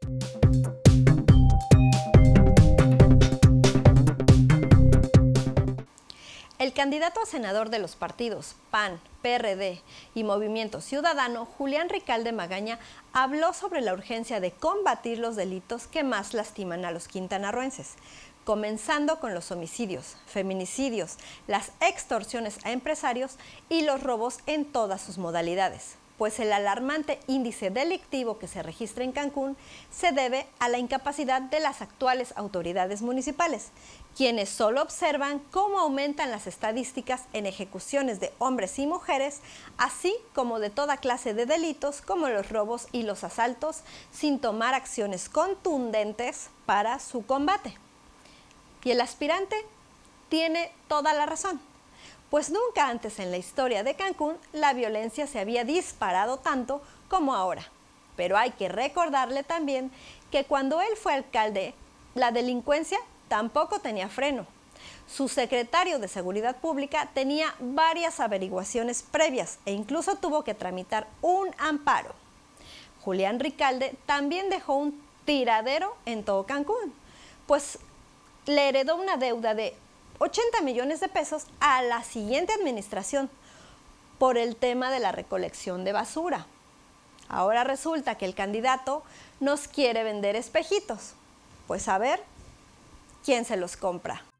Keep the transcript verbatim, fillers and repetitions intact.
El candidato a senador de los partidos P A N, P R D y Movimiento Ciudadano, Julián Ricalde Magaña, habló sobre la urgencia de combatir los delitos que más lastiman a los quintanarroenses, comenzando con los homicidios, feminicidios, las extorsiones a empresarios y los robos en todas sus modalidades, pues el alarmante índice delictivo que se registra en Cancún se debe a la incapacidad de las actuales autoridades municipales, quienes solo observan cómo aumentan las estadísticas en ejecuciones de hombres y mujeres, así como de toda clase de delitos como los robos y los asaltos, sin tomar acciones contundentes para su combate. Y el aspirante tiene toda la razón, pues nunca antes en la historia de Cancún la violencia se había disparado tanto como ahora. Pero hay que recordarle también que cuando él fue alcalde, la delincuencia tampoco tenía freno. Su secretario de Seguridad Pública tenía varias averiguaciones previas e incluso tuvo que tramitar un amparo. Julián Ricalde también dejó un tiradero en todo Cancún, pues le heredó una deuda de ochenta millones de pesos a la siguiente administración por el tema de la recolección de basura. Ahora resulta que el candidato nos quiere vender espejitos. Pues a ver quién se los compra.